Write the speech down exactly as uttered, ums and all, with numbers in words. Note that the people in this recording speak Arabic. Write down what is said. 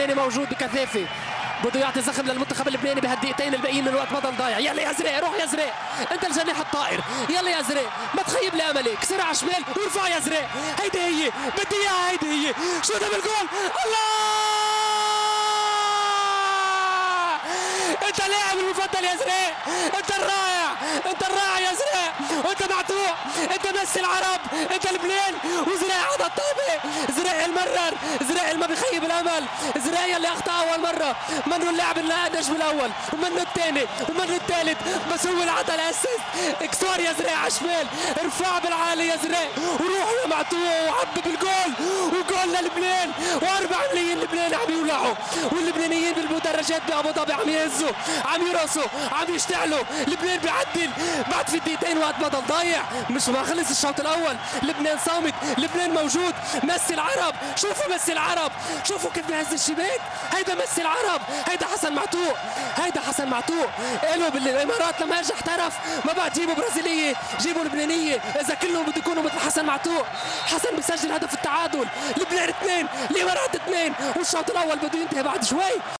اللبناني موجود بكثافه، بده يعطي زخم للمنتخب اللبناني بهالدقيقتين الباقيين من الوقت بطل ضايع. يلا يا زريق، روح يا زريق، انت الجناح الطائر، يلا يا زريق، ما تخيب لي املي، كسر على الشمال وارفع يا زريق، هيدي هي، بدي اياها، هيدي هي، شوطها بالجول، الله! انت اللاعب المفضل يا زريق، انت الرائع، انت الرائع يا زريق، وانت معتوق، انت ميسي العرب، انت لبنان، وزريق على الطابه، زريق المرر، زريق اللي ما بيخيب الامل، زريق اللي اخطا اول مره، منه اللاعب اللي النجم الاول، ومنه الثاني، ومنه الثالث، بس هو اللي عطى الاسيست، اكسور يا زريق على الشمال، ارفع بالعالي يا زريق، وروح يا معتوق وعبي بالجول، وجول للبنان، واربع ملايين لبنان عم يولعوا، واللبنانيين بالمدرجات بابو ظبي عم يهزوا، عم يرقصوا، عم يشتعلوا، لبنان بيعدل بعد في دقيقتين وقت بدل ضايع، مش ما خلص الشوط الاول، لبنان صامت، لبنان موجود، ميسي العرب، شوفوا ميسي العرب، شوفوا كيف بيهز الشباك، هيدا ميسي العرب، هيدا حسن معتوق، هيدا حسن معتوق، قالوا بالامارات لما اجى احترف ما بعد جيبوا برازيليه، جيبوا لبنانيه، اذا كلهم بده يكونوا مثل حسن معتوق، حسن بيسجل هدف التعادل، لبنان اثنين، الامارات اثنين، والشوط الاول بده ينتهي بعد شوي.